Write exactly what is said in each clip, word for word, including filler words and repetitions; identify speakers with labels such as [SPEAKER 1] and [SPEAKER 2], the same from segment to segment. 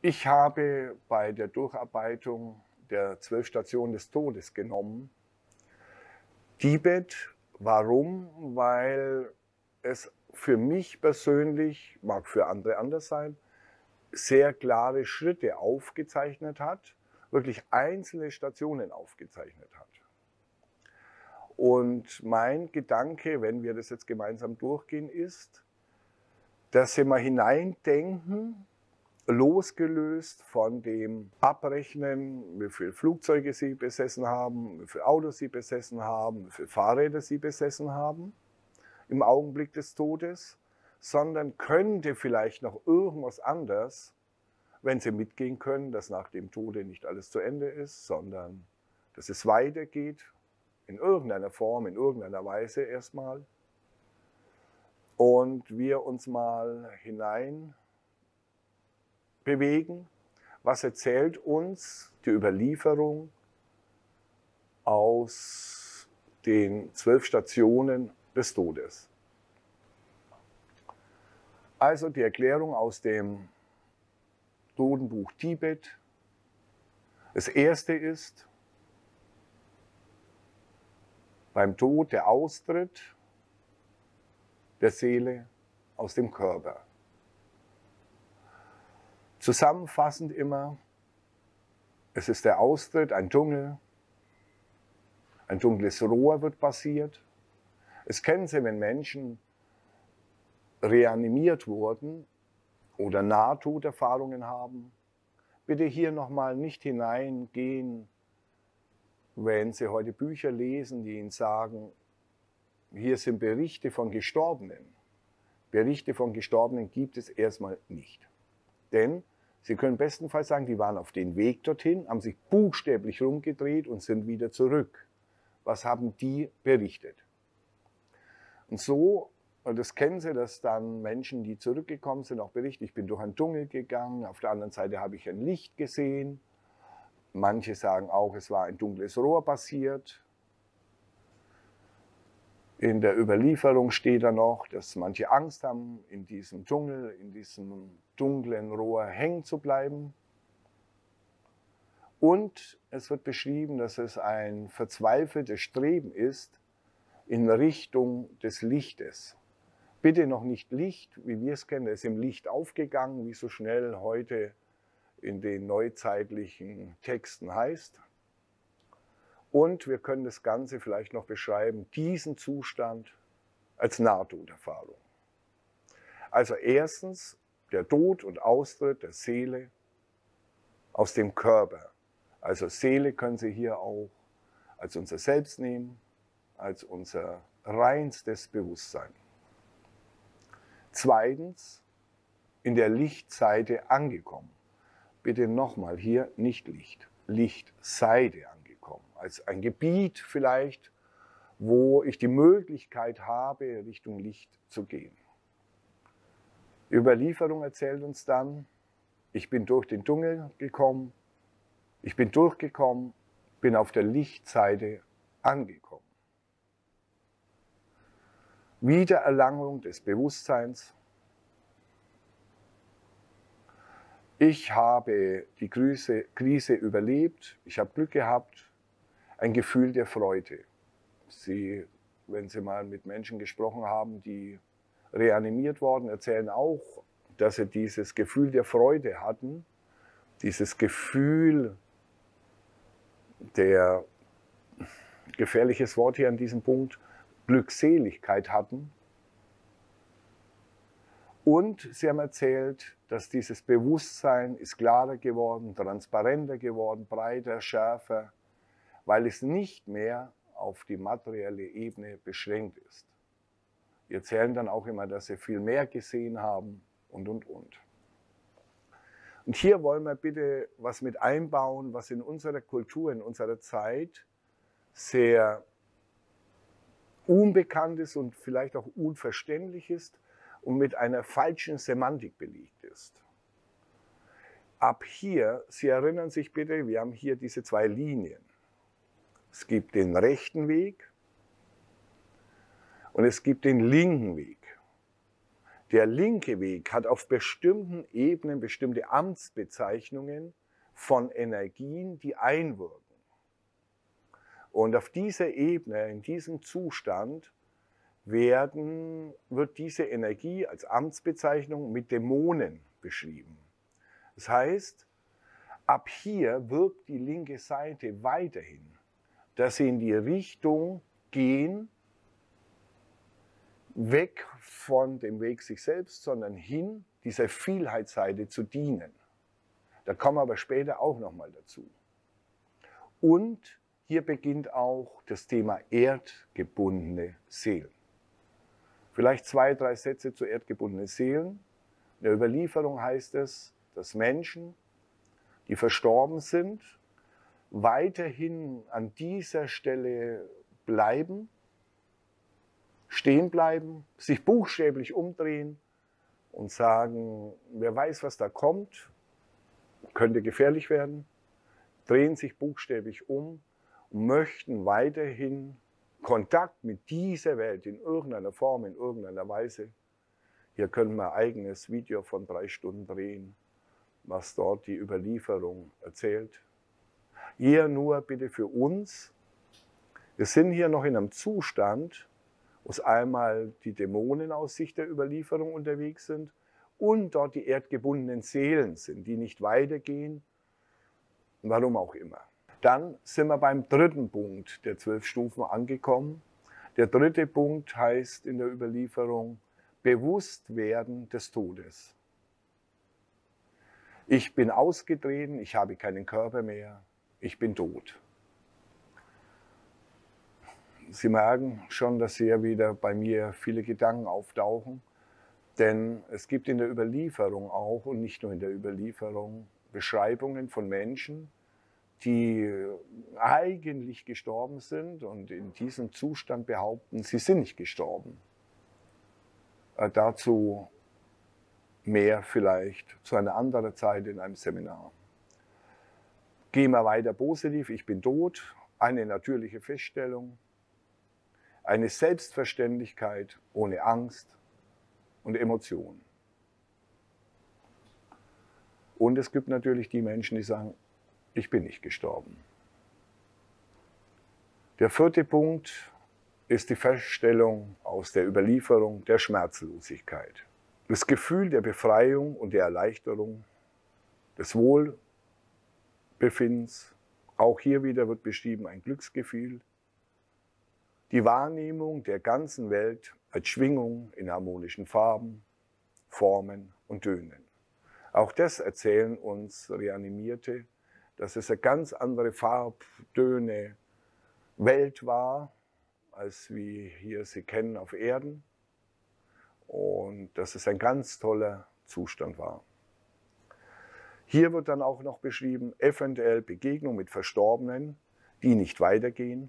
[SPEAKER 1] Ich habe bei der Durcharbeitung der zwölf Stationen des Todes genommen. Tibet, warum? Weil es für mich persönlich, mag für andere anders sein, sehr klare Schritte aufgezeichnet hat, wirklich einzelne Stationen aufgezeichnet hat. Und mein Gedanke, wenn wir das jetzt gemeinsam durchgehen, ist, dass wir mal hineindenken, losgelöst von dem Abrechnen, wie viele Flugzeuge Sie besessen haben, wie viele Autos Sie besessen haben, wie viele Fahrräder Sie besessen haben im Augenblick des Todes, sondern könnte vielleicht noch irgendwas anderes, wenn Sie mitgehen können, dass nach dem Tode nicht alles zu Ende ist, sondern dass es weitergeht, in irgendeiner Form, in irgendeiner Weise erstmal. Und wir uns mal hinein bewegen. Was erzählt uns die Überlieferung aus den zwölf Stationen des Todes? Also die Erklärung aus dem Totenbuch Tibet. Das erste ist, beim Tod der Austritt der Seele aus dem Körper. Zusammenfassend immer, es ist der Austritt, ein Dschungel, ein dunkles Rohr wird passiert. Es kennen Sie, wenn Menschen reanimiert wurden oder Nahtoderfahrungen haben. Bitte hier nochmal nicht hineingehen, wenn Sie heute Bücher lesen, die Ihnen sagen, hier sind Berichte von Gestorbenen. Berichte von Gestorbenen gibt es erstmal nicht. Denn Sie können bestenfalls sagen, die waren auf dem Weg dorthin, haben sich buchstäblich rumgedreht und sind wieder zurück. Was haben die berichtet? Und so, und das kennen Sie, dass dann Menschen, die zurückgekommen sind, auch berichten, ich bin durch einen Dschungel gegangen, auf der anderen Seite habe ich ein Licht gesehen. Manche sagen auch, es war ein dunkles Rohr passiert. In der Überlieferung steht da noch, dass manche Angst haben, in diesem Dschungel, in diesem dunklen Rohr hängen zu bleiben. Und es wird beschrieben, dass es ein verzweifeltes Streben ist in Richtung des Lichtes. Bitte noch nicht Licht, wie wir es kennen, es ist im Licht aufgegangen, wie so schnell heute in den neuzeitlichen Texten heißt. Und wir können das Ganze vielleicht noch beschreiben, diesen Zustand als Nahtoderfahrung. Also erstens der Tod und Austritt der Seele aus dem Körper. Also Seele können Sie hier auch als unser Selbst nehmen, als unser reinstes Bewusstsein. Zweitens, in der Lichtseite angekommen. Bitte nochmal hier nicht Licht, Lichtseite angekommen. Als ein Gebiet vielleicht, wo ich die Möglichkeit habe, Richtung Licht zu gehen. Die Überlieferung erzählt uns dann, ich bin durch den Dschungel gekommen, ich bin durchgekommen, bin auf der Lichtseite angekommen. Wiedererlangung des Bewusstseins. Ich habe die Krise, Krise überlebt, ich habe Glück gehabt, ein Gefühl der Freude. Sie, wenn Sie mal mit Menschen gesprochen haben, die reanimiert worden, erzählen auch, dass sie dieses Gefühl der Freude hatten, dieses Gefühl der, gefährliches Wort hier an diesem Punkt, Glückseligkeit hatten. Und sie haben erzählt, dass dieses Bewusstsein ist klarer geworden, transparenter geworden, breiter, schärfer, weil es nicht mehr auf die materielle Ebene beschränkt ist. Sie erzählen dann auch immer, dass sie viel mehr gesehen haben und, und, und. Und hier wollen wir bitte was mit einbauen, was in unserer Kultur, in unserer Zeit sehr unbekannt ist und vielleicht auch unverständlich ist und mit einer falschen Semantik belegt ist. Ab hier, Sie erinnern sich bitte, wir haben hier diese zwei Linien. Es gibt den rechten Weg und es gibt den linken Weg. Der linke Weg hat auf bestimmten Ebenen bestimmte Amtsbezeichnungen von Energien, die einwirken. Und auf dieser Ebene, in diesem Zustand, werden, wird diese Energie als Amtsbezeichnung mit Dämonen beschrieben. Das heißt, ab hier wirkt die linke Seite weiterhin, dass sie in die Richtung gehen, weg von dem Weg sich selbst, sondern hin, dieser Vielheitsseite zu dienen. Da kommen wir aber später auch nochmal dazu. Und hier beginnt auch das Thema erdgebundene Seelen. Vielleicht zwei, drei Sätze zu erdgebundenen Seelen. In der Überlieferung heißt es, dass Menschen, die verstorben sind, weiterhin an dieser Stelle bleiben, stehen bleiben, sich buchstäblich umdrehen und sagen, wer weiß, was da kommt, könnte gefährlich werden, drehen sich buchstäblich um und möchten weiterhin Kontakt mit dieser Welt in irgendeiner Form, in irgendeiner Weise. Hier können wir ein eigenes Video von drei Stunden drehen, was dort die Überlieferung erzählt. Hier nur bitte für uns, wir sind hier noch in einem Zustand, wo es einmal die Dämonen aus Sicht der Überlieferung unterwegs sind und dort die erdgebundenen Seelen sind, die nicht weitergehen, warum auch immer. Dann sind wir beim dritten Punkt der zwölf Stufen angekommen. Der dritte Punkt heißt in der Überlieferung Bewusstwerden des Todes. Ich bin ausgetreten, ich habe keinen Körper mehr, ich bin tot. Sie merken schon, dass hier wieder bei mir viele Gedanken auftauchen, denn es gibt in der Überlieferung auch und nicht nur in der Überlieferung Beschreibungen von Menschen, die eigentlich gestorben sind und in diesem Zustand behaupten, sie sind nicht gestorben. Äh, dazu mehr vielleicht zu einer anderen Zeit in einem Seminar. Gehen wir weiter positiv, ich bin tot, eine natürliche Feststellung, eine Selbstverständlichkeit ohne Angst und Emotionen. Und es gibt natürlich die Menschen, die sagen, ich bin nicht gestorben. Der vierte Punkt ist die Feststellung aus der Überlieferung der Schmerzlosigkeit. Das Gefühl der Befreiung und der Erleichterung, des Wohlbefindens. Auch hier wieder wird beschrieben ein Glücksgefühl. Die Wahrnehmung der ganzen Welt als Schwingung in harmonischen Farben, Formen und Tönen. Auch das erzählen uns Reanimierte, dass es eine ganz andere Farbtöne Welt war, als wir hier sie kennen auf Erden. Und dass es ein ganz toller Zustand war. Hier wird dann auch noch beschrieben, eventuell Begegnung mit Verstorbenen, die nicht weitergehen.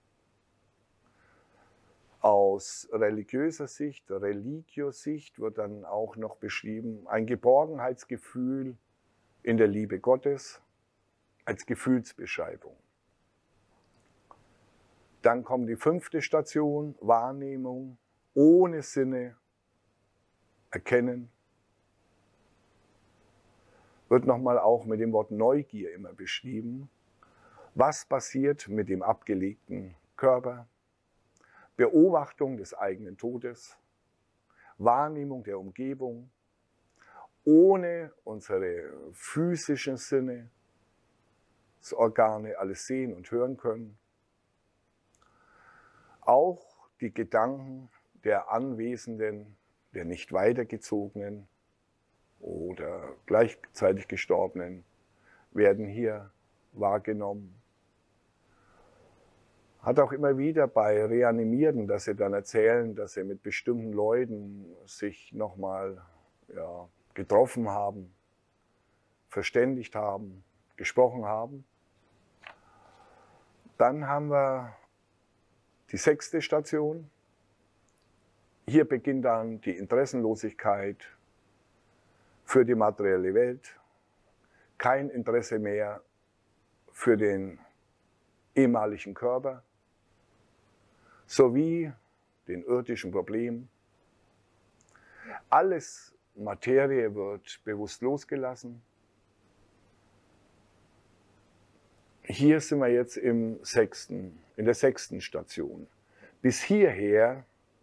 [SPEAKER 1] Aus religiöser Sicht, Religio-Sicht wird dann auch noch beschrieben, ein Geborgenheitsgefühl in der Liebe Gottes als Gefühlsbeschreibung. Dann kommt die fünfte Station, Wahrnehmung, ohne Sinne, Erkennen. Wird nochmal auch mit dem Wort Neugier immer beschrieben. Was passiert mit dem abgelegten Körper? Beobachtung des eigenen Todes, Wahrnehmung der Umgebung, ohne unsere physischen Sinne, das Organe alles sehen und hören können. Auch die Gedanken der Anwesenden, der nicht weitergezogenen oder gleichzeitig Gestorbenen werden hier wahrgenommen. Hat auch immer wieder bei Reanimierten, dass sie dann erzählen, dass sie mit bestimmten Leuten sich nochmal ja, getroffen haben, verständigt haben, gesprochen haben. Dann haben wir die sechste Station. Hier beginnt dann die Interessenlosigkeit für die materielle Welt, kein Interesse mehr für den ehemaligen Körper, sowie den irdischen Problemen. alles Materie wird bewusst losgelassen. Hier sind wir jetzt im sechsten, in der sechsten Station. Bis hierher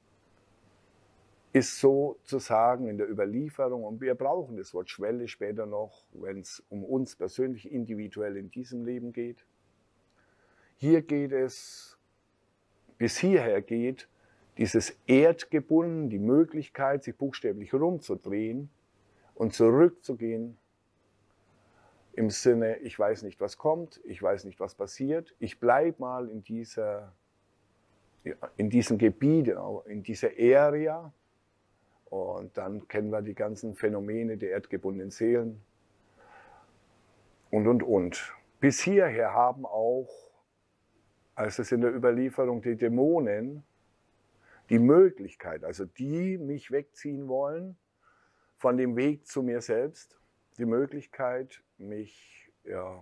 [SPEAKER 1] ist sozusagen in der Überlieferung, und wir brauchen das Wort Schwelle später noch, wenn es um uns persönlich individuell in diesem Leben geht. Hier geht es, bis hierher geht, dieses Erdgebunden, die Möglichkeit, sich buchstäblich rumzudrehen und zurückzugehen im Sinne, ich weiß nicht, was kommt, ich weiß nicht, was passiert, ich bleibe mal in, dieser, in diesem Gebiet, in dieser Area, und dann kennen wir die ganzen Phänomene der erdgebundenen Seelen und, und, und. Bis hierher haben auch, als es in der Überlieferung die Dämonen, die Möglichkeit, also die mich wegziehen wollen von dem Weg zu mir selbst, die Möglichkeit, mich ja,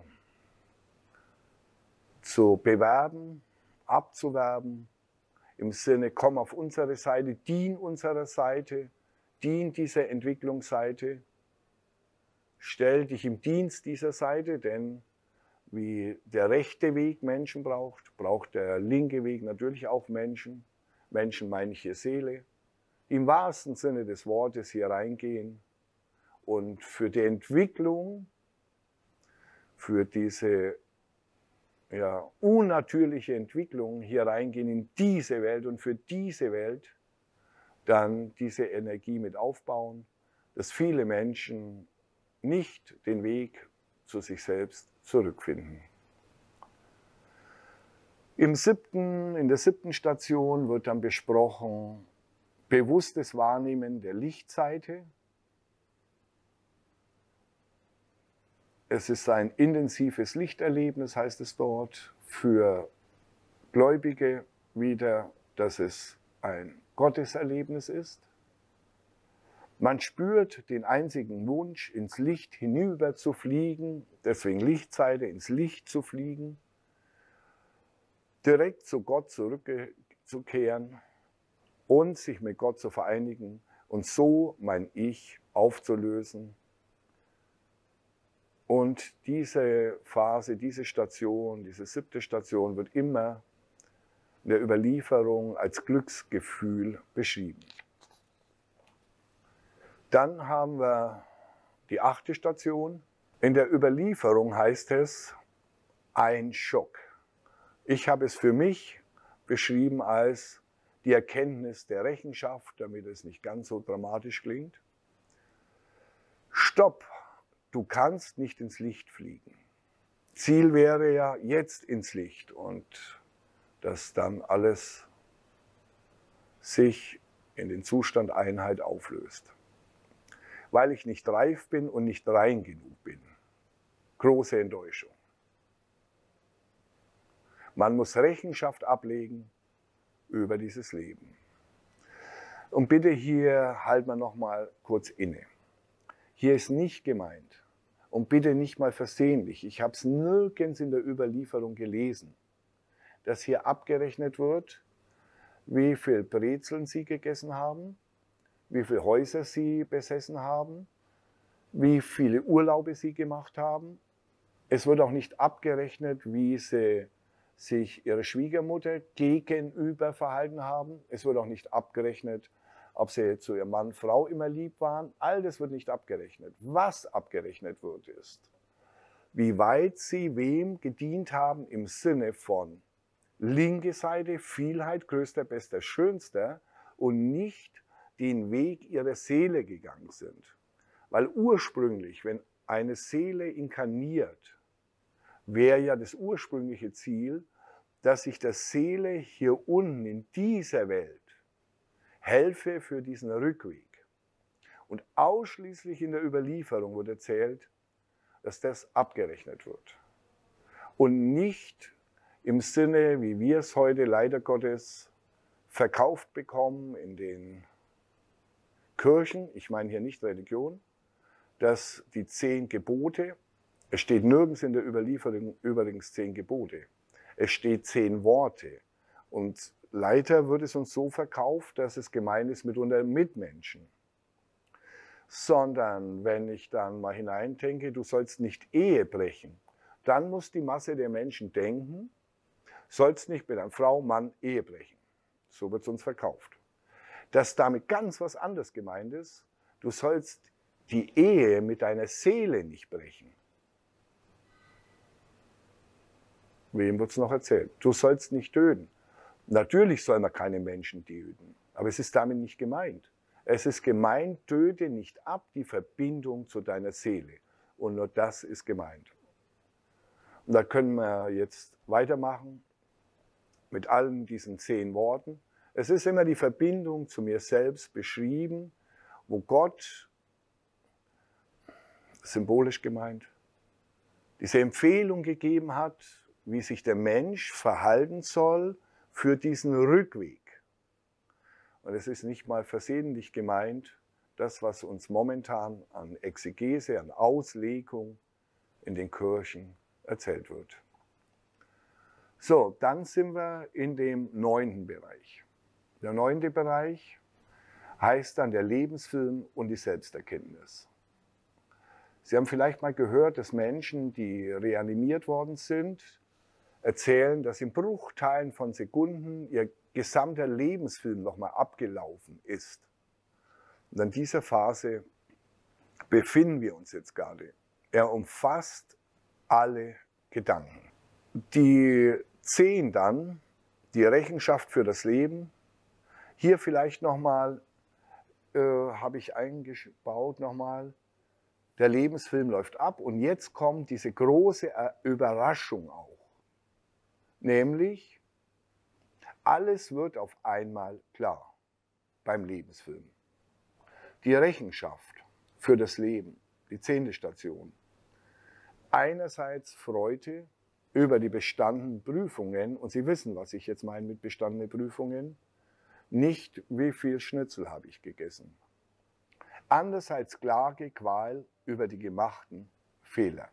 [SPEAKER 1] zu bewerben, abzuwerben, im Sinne, komm auf unsere Seite, dien unserer Seite, dien dieser Entwicklungsseite, stell dich im Dienst dieser Seite, denn wie der rechte Weg Menschen braucht, braucht der linke Weg natürlich auch Menschen. Menschen meine ich hier Seele. Im wahrsten Sinne des Wortes hier reingehen und für die Entwicklung, für diese ja, unnatürliche Entwicklung hier reingehen in diese Welt und für diese Welt dann diese Energie mit aufbauen, dass viele Menschen nicht den Weg zu sich selbst zurückfinden. Im siebten, in der siebten Station wird dann besprochen, bewusstes Wahrnehmen der Lichtseite. Es ist ein intensives Lichterlebnis, heißt es dort, für Gläubige wieder, dass es ein Gotteserlebnis ist. Man spürt den einzigen Wunsch, ins Licht hinüber zu fliegen, deswegen Lichtseite, ins Licht zu fliegen, direkt zu Gott zurückzukehren und sich mit Gott zu vereinigen und so mein Ich aufzulösen. Und diese Phase, diese Station, diese siebte Station wird immer in der Überlieferung als Glücksgefühl beschrieben. Dann haben wir die achte Station. In der Überlieferung heißt es ein Schock. Ich habe es für mich beschrieben als die Erkenntnis der Rechenschaft, damit es nicht ganz so dramatisch klingt. Stopp! Du kannst nicht ins Licht fliegen. Ziel wäre ja jetzt ins Licht und dass dann alles sich in den Zustand Einheit auflöst. Weil ich nicht reif bin und nicht rein genug bin. Große Enttäuschung. Man muss Rechenschaft ablegen über dieses Leben. Und bitte hier halten wir noch mal kurz inne. Hier ist nicht gemeint, und bitte nicht mal versehentlich, ich habe es nirgends in der Überlieferung gelesen, dass hier abgerechnet wird, wie viel Brezeln Sie gegessen haben, wie viele Häuser Sie besessen haben, wie viele Urlaube Sie gemacht haben. Es wird auch nicht abgerechnet, wie Sie sich Ihre Schwiegermutter gegenüber verhalten haben. Es wird auch nicht abgerechnet, ob Sie zu Ihrem Mann, Frau immer lieb waren. All das wird nicht abgerechnet. Was abgerechnet wird, ist, wie weit Sie wem gedient haben im Sinne von linke Seite, Vielheit, größter, bester, schönster und nicht den Weg ihrer Seele gegangen sind. Weil ursprünglich, wenn eine Seele inkarniert, wäre ja das ursprüngliche Ziel, dass sich der Seele hier unten in dieser Welt helfe für diesen Rückweg. Und ausschließlich in der Überlieferung wird erzählt, dass das abgerechnet wird. Und nicht im Sinne, wie wir es heute leider Gottes verkauft bekommen in den Kirchen, ich meine hier nicht Religion, dass die zehn Gebote, es steht nirgends in der Überlieferung übrigens zehn Gebote, es steht zehn Worte. Und leider wird es uns so verkauft, dass es gemeint ist mit unseren Mitmenschen. sondern wenn ich dann mal hineindenke, du sollst nicht Ehe brechen, dann muss die Masse der Menschen denken, sollst nicht mit einer Frau, Mann Ehe brechen. So wird es uns verkauft. Dass damit ganz was anderes gemeint ist, du sollst die Ehe mit deiner Seele nicht brechen. Wem wird es noch erzählt? Du sollst nicht töten. Natürlich soll man keine Menschen töten, aber es ist damit nicht gemeint. Es ist gemeint, töte nicht ab die Verbindung zu deiner Seele. Und nur das ist gemeint. Und da können wir jetzt weitermachen mit allen diesen zehn Worten. Es ist immer die Verbindung zu mir selbst beschrieben, wo Gott, symbolisch gemeint, diese Empfehlung gegeben hat, wie sich der Mensch verhalten soll für diesen Rückweg. Und es ist nicht mal versehentlich gemeint, das, was uns momentan an Exegese, an Auslegung in den Kirchen erzählt wird. So, dann sind wir in dem neunten Bereich. Der neunte Bereich heißt dann der Lebensfilm und die Selbsterkenntnis. Sie haben vielleicht mal gehört, dass Menschen, die reanimiert worden sind, erzählen, dass in Bruchteilen von Sekunden ihr gesamter Lebensfilm nochmal abgelaufen ist. Und in dieser Phase befinden wir uns jetzt gerade. Er umfasst alle Gedanken. Die zehn dann, die Rechenschaft für das Leben. Hier vielleicht nochmal, äh, habe ich eingebaut nochmal, der Lebensfilm läuft ab und jetzt kommt diese große Überraschung auch. Nämlich, alles wird auf einmal klar beim Lebensfilm. Die Rechenschaft für das Leben, die zehnte Station. Einerseits Freude über die bestandenen Prüfungen, und Sie wissen, was ich jetzt meine mit bestandenen Prüfungen, nicht wie viel Schnitzel habe ich gegessen. Andererseits Klage, Qual über die gemachten Fehler.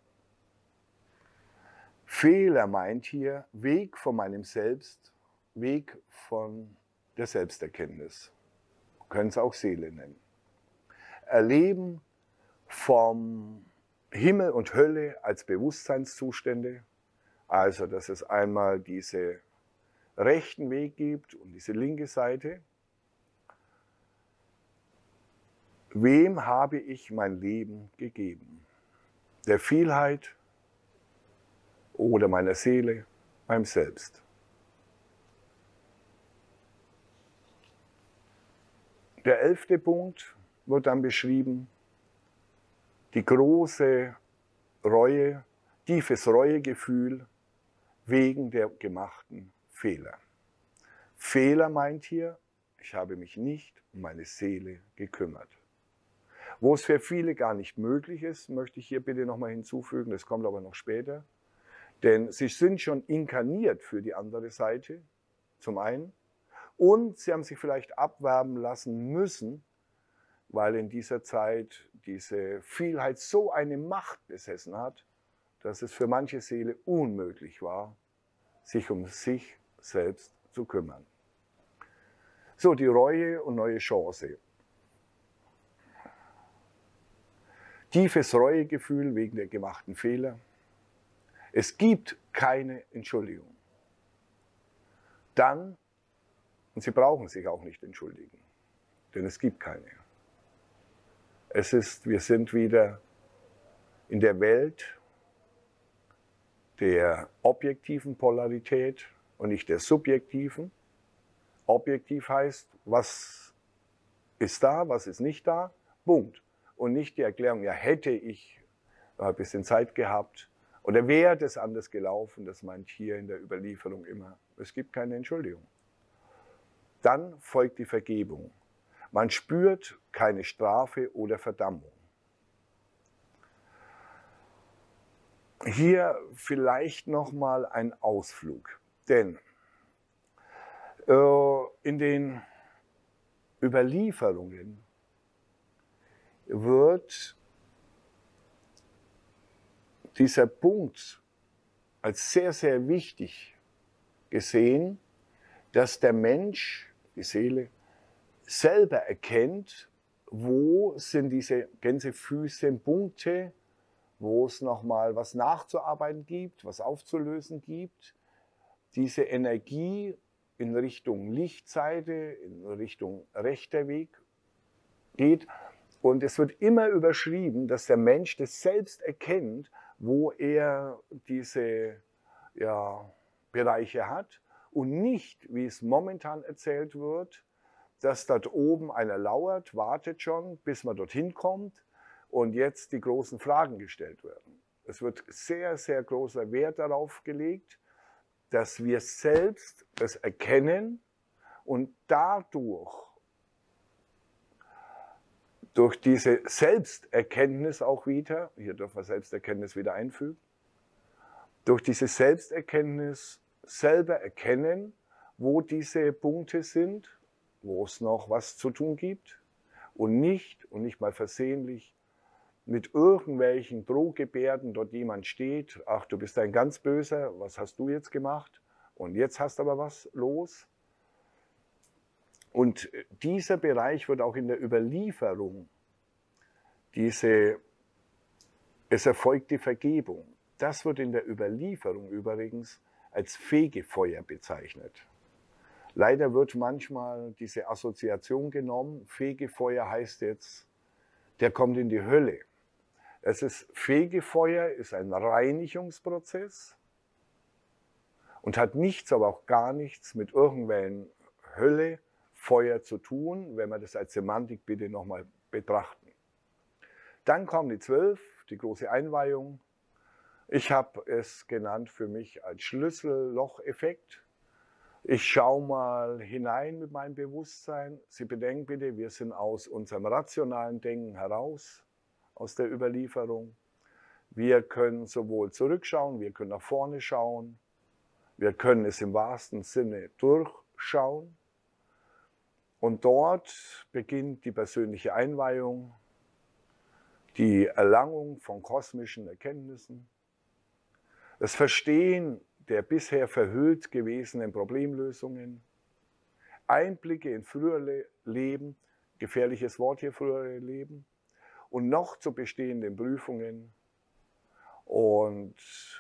[SPEAKER 1] Fehler meint hier Weg von meinem Selbst, Weg von der Selbsterkenntnis. Können es auch Seele nennen. Erleben vom Himmel und Hölle als Bewusstseinszustände, also dass es einmal diese rechten Weg gibt und diese linke Seite. Wem habe ich mein Leben gegeben? Der Vielheit oder meiner Seele, meinem Selbst? Der elfte Punkt wird dann beschrieben, die große Reue, tiefes Reuegefühl wegen der gemachten Fehler. Fehler meint hier, ich habe mich nicht um meine Seele gekümmert. Wo es für viele gar nicht möglich ist, möchte ich hier bitte nochmal hinzufügen, das kommt aber noch später, denn sie sind schon inkarniert für die andere Seite, zum einen, und sie haben sich vielleicht abwerben lassen müssen, weil in dieser Zeit diese Vielheit so eine Macht besessen hat, dass es für manche Seele unmöglich war, sich um sich selbst zu kümmern. So, die Reue und neue Chance. Tiefes Reuegefühl wegen der gemachten Fehler. Es gibt keine Entschuldigung. Dann, und Sie brauchen sich auch nicht entschuldigen, denn es gibt keine. Es ist, wir sind wieder in der Welt der objektiven Polarität und nicht der subjektiven. Objektiv heißt, was ist da, was ist nicht da, Punkt. Und nicht die Erklärung, ja hätte ich ein bisschen Zeit gehabt oder wäre das anders gelaufen, das meint hier in der Überlieferung immer. Es gibt keine Entschuldigung. Dann folgt die Vergebung. Man spürt keine Strafe oder Verdammung. Hier vielleicht nochmal ein Ausflug, denn äh, in den Überlieferungen wird dieser Punkt als sehr, sehr wichtig gesehen, dass der Mensch, die Seele, selber erkennt, wo sind diese Gänsefüßchen-Punkte, wo es nochmal was nachzuarbeiten gibt, was aufzulösen gibt. Diese Energie in Richtung Lichtseite, in Richtung rechter Weg geht. Und es wird immer überschrieben, dass der Mensch das selbst erkennt, wo er diese ja, Bereiche hat und nicht, wie es momentan erzählt wird, dass dort oben einer lauert, wartet schon, bis man dorthin kommt und jetzt die großen Fragen gestellt werden. Es wird sehr, sehr großer Wert darauf gelegt, dass wir selbst es erkennen und dadurch, durch diese Selbsterkenntnis auch wieder, hier dürfen wir Selbsterkenntnis wieder einfügen, durch diese Selbsterkenntnis selber erkennen, wo diese Punkte sind, wo es noch was zu tun gibt und nicht, und nicht mal versehentlich, mit irgendwelchen Drohgebärden dort jemand steht, ach, du bist ein ganz Böser, was hast du jetzt gemacht? Und jetzt hast aber was los. Und dieser Bereich wird auch in der Überlieferung, diese, es erfolgt die Vergebung, das wird in der Überlieferung übrigens als Fegefeuer bezeichnet. Leider wird manchmal diese Assoziation genommen, Fegefeuer heißt jetzt, der kommt in die Hölle. Es ist, Fegefeuer ist ein Reinigungsprozess und hat nichts, aber auch gar nichts mit irgendwelchen Hölle, Feuer zu tun, wenn wir das als Semantik bitte nochmal betrachten. Dann kommen die zwölf, die große Einweihung. Ich habe es genannt für mich als Schlüssellocheffekt. Ich schaue mal hinein mit meinem Bewusstsein. Sie bedenken bitte, wir sind aus unserem rationalen Denken heraus, aus der Überlieferung. Wir können sowohl zurückschauen, wir können nach vorne schauen. Wir können es im wahrsten Sinne durchschauen. Und dort beginnt die persönliche Einweihung, die Erlangung von kosmischen Erkenntnissen, das Verstehen der bisher verhüllt gewesenen Problemlösungen, Einblicke in frühere Leben, gefährliches Wort hier, frühere Leben, und noch zu bestehenden Prüfungen. Und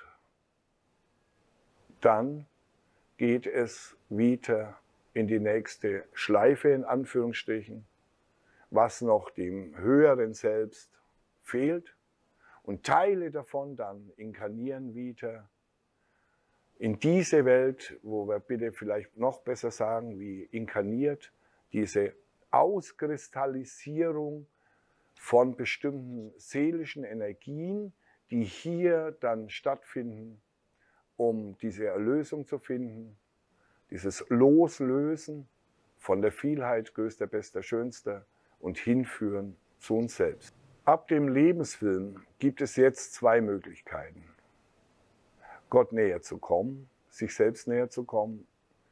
[SPEAKER 1] dann geht es wieder in die nächste Schleife, in Anführungsstrichen, was noch dem höheren Selbst fehlt. Und Teile davon dann inkarnieren wieder in diese Welt, wo wir bitte vielleicht noch besser sagen, wie inkarniert, diese Auskristallisierung von bestimmten seelischen Energien, die hier dann stattfinden, um diese Erlösung zu finden, dieses Loslösen von der Vielheit, größter, bester, schönster und hinführen zu uns selbst. Ab dem Lebensfilm gibt es jetzt zwei Möglichkeiten. Gott näher zu kommen, sich selbst näher zu kommen,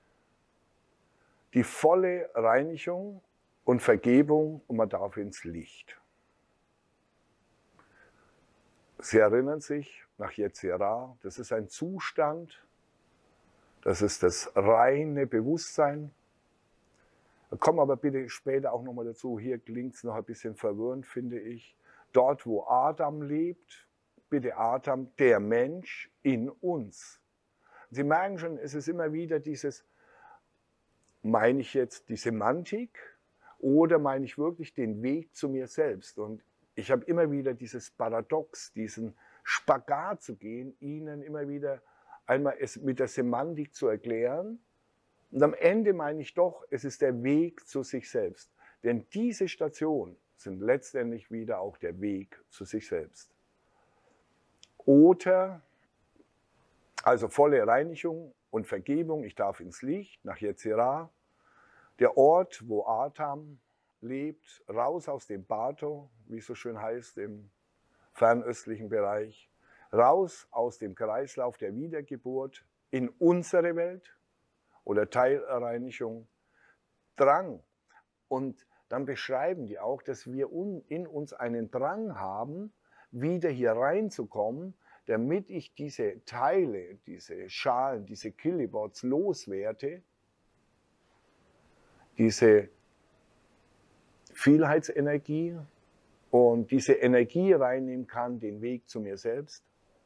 [SPEAKER 1] die volle Reinigung und Vergebung, und man darf ins Licht. Sie erinnern sich, nach Yetzirah, das ist ein Zustand, das ist das reine Bewusstsein. Da kommen aber bitte später auch nochmal dazu, hier klingt es noch ein bisschen verwirrend, finde ich. Dort, wo Adam lebt, bitte Adam, der Mensch in uns. Sie merken schon, es ist immer wieder dieses, meine ich jetzt die Semantik oder meine ich wirklich den Weg zu mir selbst? Und ich habe immer wieder dieses Paradox, diesen Spagat zu gehen, Ihnen immer wieder einmal es mit der Semantik zu erklären. Und am Ende meine ich doch, es ist der Weg zu sich selbst. Denn diese Stationen sind letztendlich wieder auch der Weg zu sich selbst. Oder, also volle Reinigung und Vergebung, ich darf ins Licht, nach Yetzirah, der Ort, wo Adam lebt, raus aus dem Bato, wie es so schön heißt, im fernöstlichen Bereich, raus aus dem Kreislauf der Wiedergeburt in unsere Welt oder Teilreinigung, Drang. Und dann beschreiben die auch, dass wir in uns einen Drang haben, wieder hier reinzukommen, damit ich diese Teile, diese Schalen, diese Kilobots loswerde, diese Vielheitsenergie und diese Energie reinnehmen kann, den Weg zu mir selbst.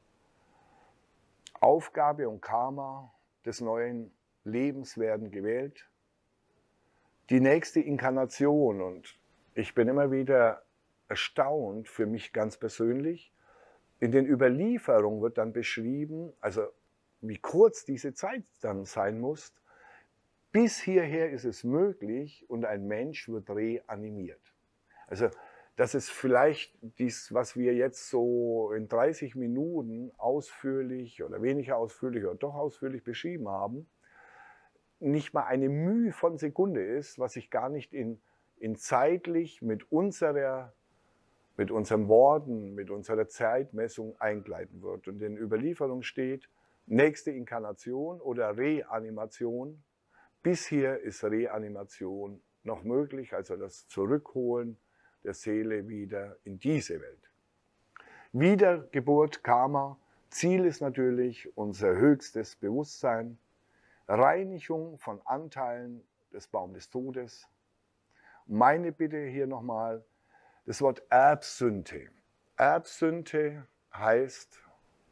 [SPEAKER 1] Aufgabe und Karma des neuen Lebens werden gewählt. Die nächste Inkarnation, und ich bin immer wieder erstaunt für mich ganz persönlich, in den Überlieferungen wird dann beschrieben, also wie kurz diese Zeit dann sein muss. Bis hierher ist es möglich und ein Mensch wird reanimiert. Also das ist vielleicht dies, was wir jetzt so in dreißig Minuten ausführlich oder weniger ausführlich oder doch ausführlich beschrieben haben, nicht mal eine Mühe von Sekunde ist, was sich gar nicht in, in zeitlich mit unserer mit unseren Worten, mit unserer Zeitmessung eingleiten wird. Und in Überlieferung steht, nächste Inkarnation oder Reanimation. Bis hier ist Reanimation noch möglich, also das Zurückholen der Seele wieder in diese Welt. Wiedergeburt, Karma, Ziel ist natürlich unser höchstes Bewusstsein, Reinigung von Anteilen des Baum des Todes. Meine Bitte hier nochmal, das Wort Erbsünde. Erbsünde heißt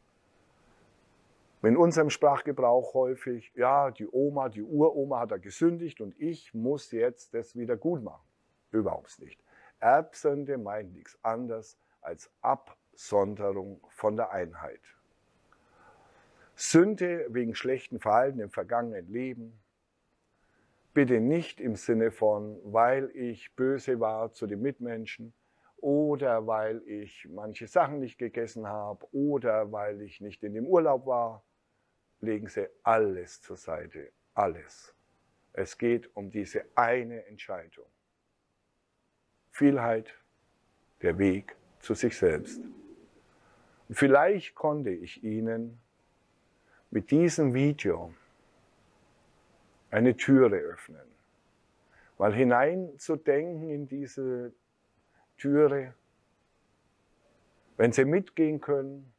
[SPEAKER 1] in unserem Sprachgebrauch häufig, ja, die Oma, die Uroma hat da gesündigt und ich muss jetzt das wieder gut machen. Überhaupt nicht. Erbsünde meint nichts anderes als Absonderung von der Einheit. Sünde wegen schlechten Verhalten im vergangenen Leben. Bitte nicht im Sinne von, weil ich böse war zu den Mitmenschen, oder weil ich manche Sachen nicht gegessen habe oder weil ich nicht in dem Urlaub war, legen Sie alles zur Seite, alles. Es geht um diese eine Entscheidung. Vielheit, der Weg zu sich selbst. Und vielleicht konnte ich Ihnen mit diesem Video eine Türe öffnen, mal hineinzudenken in diese Türe, wenn Sie mitgehen können,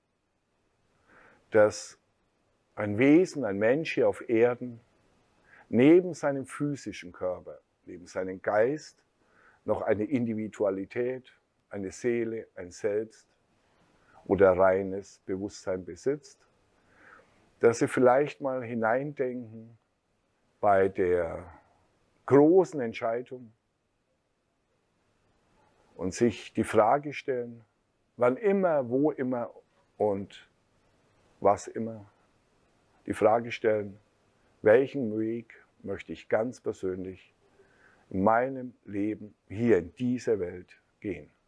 [SPEAKER 1] dass ein Wesen, ein Mensch hier auf Erden, neben seinem physischen Körper, neben seinem Geist, noch eine Individualität, eine Seele, ein Selbst oder reines Bewusstsein besitzt, dass Sie vielleicht mal hineindenken bei der großen Entscheidung, und sich die Frage stellen, wann immer, wo immer und was immer, die Frage stellen, welchen Weg möchte ich ganz persönlich in meinem Leben hier in dieser Welt gehen.